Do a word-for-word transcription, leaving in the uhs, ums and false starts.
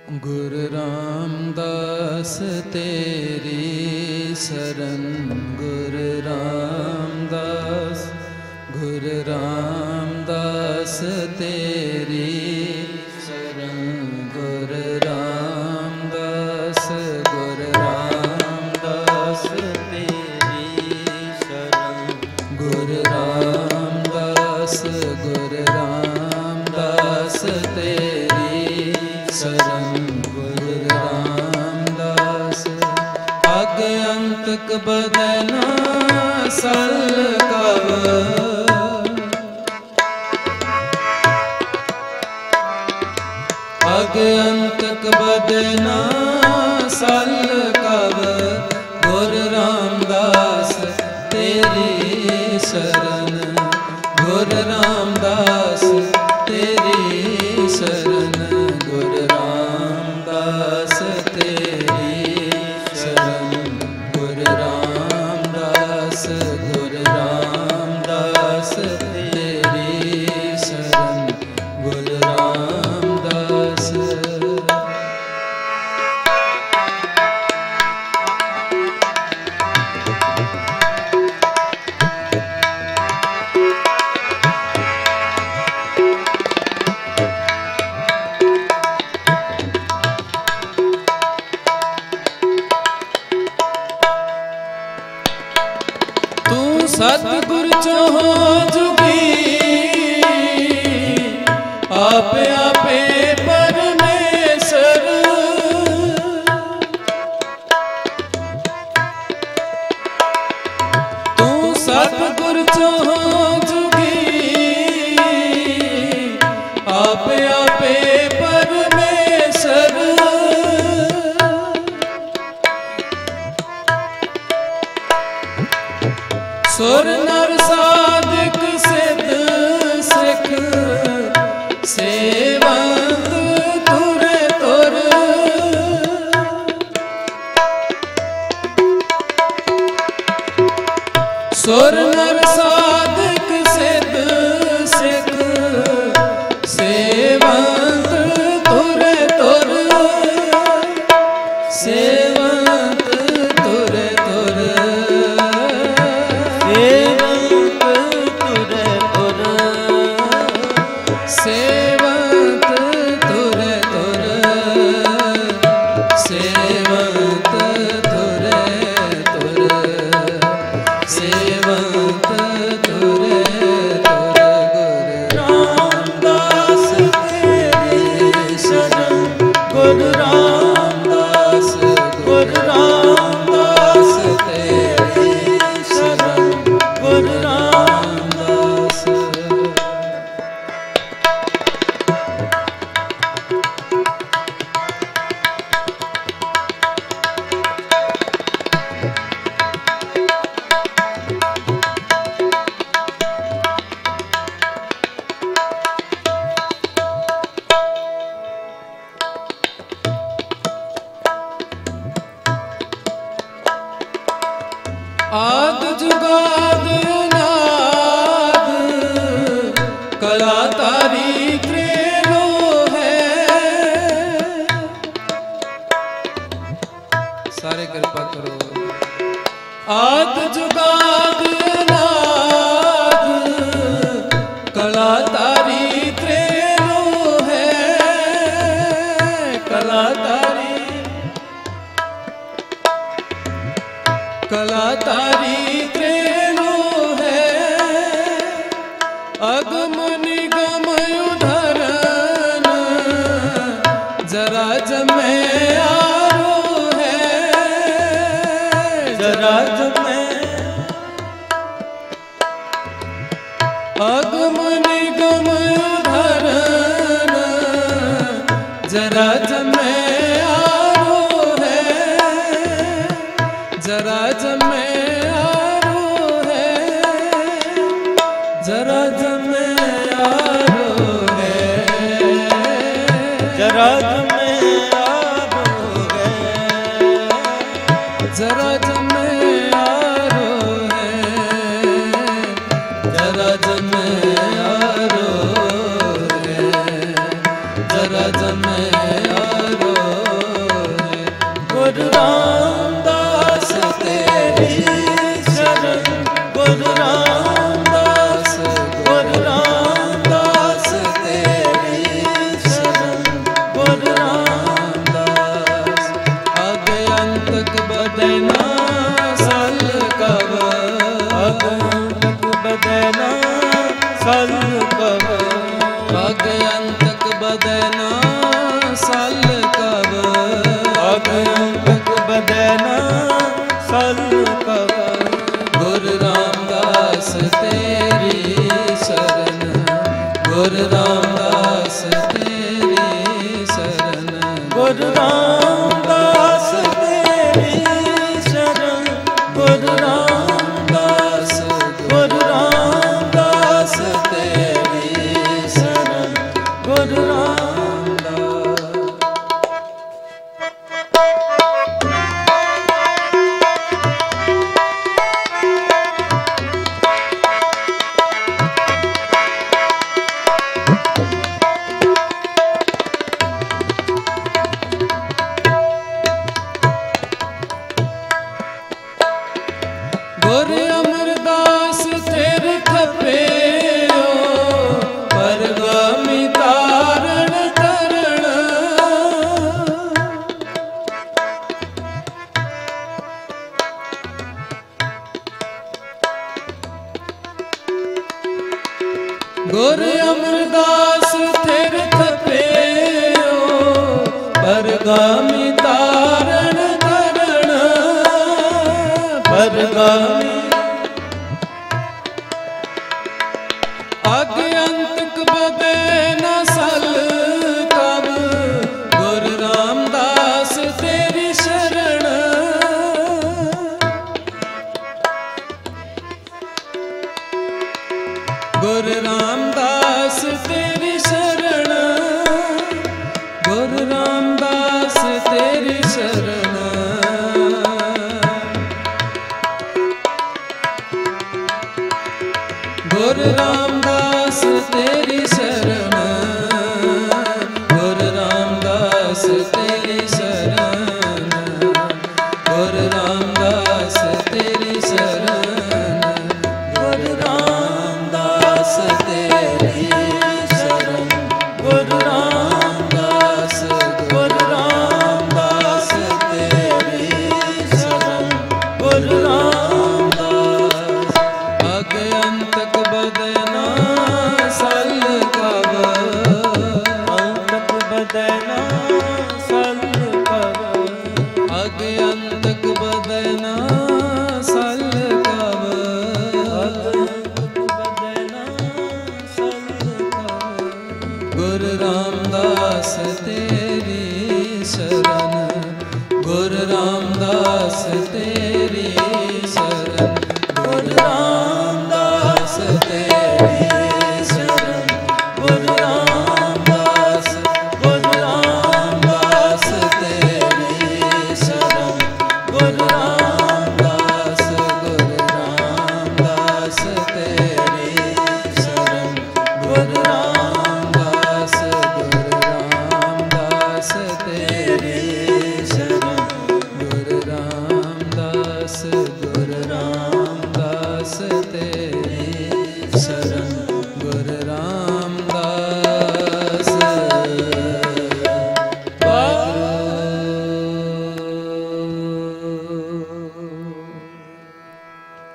गुरु रामदास तेरी शरण, गुरु रामदास, गुरु रामदास तेरी शरण, गुरु रामदास, गुरु रामदास तेरी शरण, गुरु रामदास, गुरु रामदास तेरी शरण, गुरु रामदास। अग अंतक बदना सल कव, अग अंतक बदना सल कव, गुरु रामदास तेरी शरण, गुरु रामदास तेरी शरण, गुरु रामदास तेरी शरण, गुरु रामदास, गुरु रामदास तेरी शरण, गुरु रामदास। सतगुरु चोहो जुगी आपे आपे परमेश्वर, तू सतगुरु चोहो जुगी आपे आपे परमेश्वर, सुर नर साधिक सिद्ध सिख सेवंत तुर तुर, सुर नर साधिक सिद्ध सिख सेवंत तुर तुर, सेवंत तुर तुर, सेवंत तुर तुर, सेवंत तुर तुर, सेवंत तुर तुर, गुरु रामदास तेरी शरण, गुरु रामदास, गुरु रामदास तेरी शरण, गुरु रामदास। आद जुगाद नाद कला तारी त्रेलो है, सारे कृपा करो। आद जुगाद नाद कला तारी त्रेलो है, कला तारी, कला तारी त्रेलो है, अगम निगम उधरन जरा जमे आरो है, जरा जमे, अगम निगम उधरन जरा जमे आरो है, जरा जमे आरो है, जरा जमे आरो है, जरा जमे आरो है, जरा जमे आरो है, जरा जमे आरो है, जरा जमे सल कब, अगंतक बदना सल कब। गुरु रामदास तेरी शरण, गुरु रामदास तेरी शरण, गुरु रामदास तेरी शरण, गुरु रामदास, गुरु रामदास तेरी शरण, गुरु रामदास। गुरु अमरदास तेरे खपे परगामी तारण तरण, गुरु अमरदास तेरे खपे परगामी तारण तरण, परगामी अज्ञानतक बदे न सल कब, गुरु रामदास तेरी शरण, गुरु रामदास तेरी शरण, गुरु रामदास तेरी शरण, गुरु रामदास तेरी शरण, गुरु रामदास तेरी शरण, गुरु रामदास तेरी शरण, गुरु रामदास तेरी शरण, गुरु रामदास, गुरु रामदास तेरी शरण, गुरु रामदास। अज्ञानतक बदना सल कब, अंतक बदना सल कब, अज्ञानतक बदना सल कब, अज्ञानतक बदना सल कब। गुरु रामदास तेरी शरण, गुरु रामदास तेरी